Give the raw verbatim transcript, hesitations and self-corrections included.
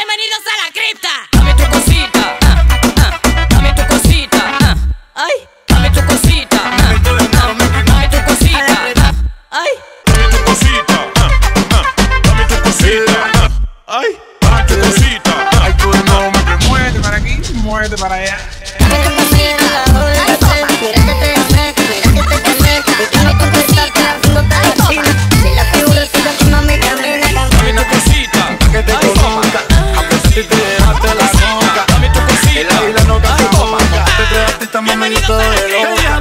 Bienvenidos a la cripta. Dame tu cosita, ah, ah, dame tu cosita, ah, ay, dame tu cosita, ah, ah, dame tu cosita, ah, ay, dame tu cosita, ah, ah, dame tu cosita, ah, ay, dame tu cosita, ah, ay, tú no me muévete para aquí, muévete para allá.